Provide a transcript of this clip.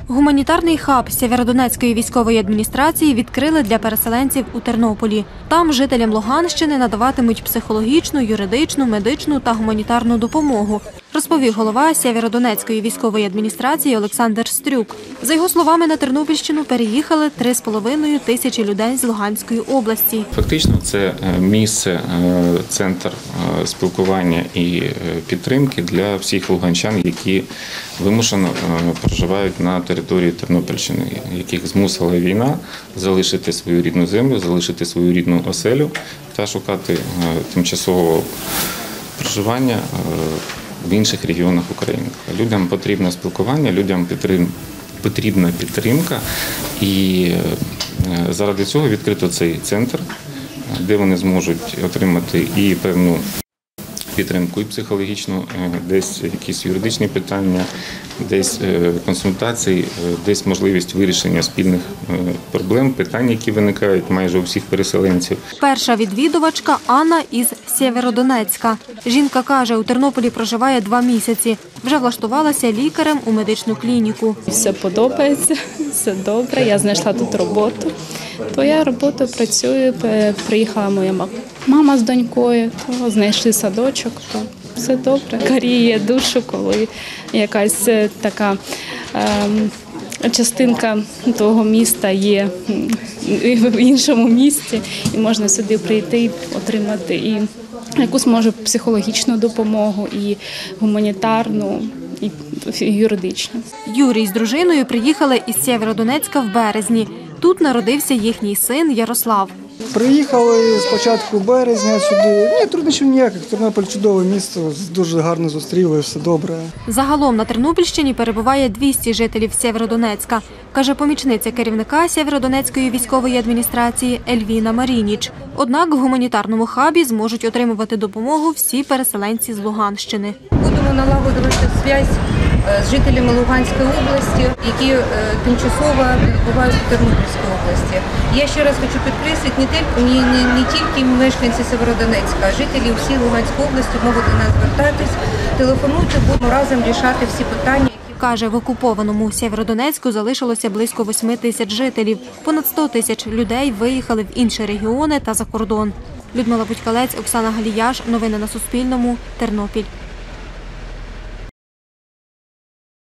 Гуманітарний хаб Сєвєродонецької військової адміністрації відкрили для переселенців у Тернополі. Там жителям Луганщини надаватимуть психологічну, юридичну, медичну та гуманітарну допомогу, розповів голова Сєвєродонецької військової адміністрації Олександр Стрюк. За його словами, на Тернопільщину переїхали 3,5 тисячі людей з Луганської області. Фактично це місце, центр спілкування і підтримки для всіх луганчан, які вимушено проживають на території Тернопільщини, яких змусила війна залишити свою рідну землю, залишити свою рідну оселю та шукати тимчасового проживання в інших регіонах України. Людям потрібне спілкування, людям потрібна підтримка, і заради цього відкрито цей центр, де вони зможуть отримати і певну підтримку, і психологічну, десь якісь юридичні питання, десь консультації, десь можливість вирішення спільних проблем, питань, які виникають майже у всіх переселенців. Перша відвідувачка Анна із Сєвєродонецька. Жінка каже, у Тернополі проживає 2 місяці. Вже влаштувалася лікарем у медичну клініку. Все подобається, все добре, я знайшла тут роботу. То я роботу працюю, приїхала моя мама з донькою, то знайшли садочок, то все добре. Гріє душу, коли якась така частинка того міста є в іншому місті, і можна сюди прийти, отримати і якусь, може, психологічну допомогу, і гуманітарну, і юридичну. Юрій з дружиною приїхали із Сєвєродонецька в березні. Тут народився їхній син Ярослав. Приїхали з початку березня сюди. Ні, труднощів ніяких. Тернопіль – чудове місто, дуже гарно зустріли, все добре. Загалом на Тернопільщині перебуває 200 жителів Сєвєродонецька, каже помічниця керівника Сєвєродонецької військової адміністрації Ельвіна Марініч. Однак в гуманітарному хабі зможуть отримувати допомогу всі переселенці з Луганщини. Будемо налагодити зв'язок з жителями Луганської області, які тимчасово перебувають у Тернопільській області. Я ще раз хочу підкреслити, не тільки мешканці Сєвєродонецька, а жителі всієї Луганської області можуть до нас звертатись, телефонуйте, будемо разом рішати всі питання. Каже, в окупованому Сєвєродонецьку залишилося близько 8 тисяч жителів. Понад 100 тисяч людей виїхали в інші регіони та за кордон. Людмила Будькалець, Оксана Галіяш. Новини на Суспільному. Тернопіль.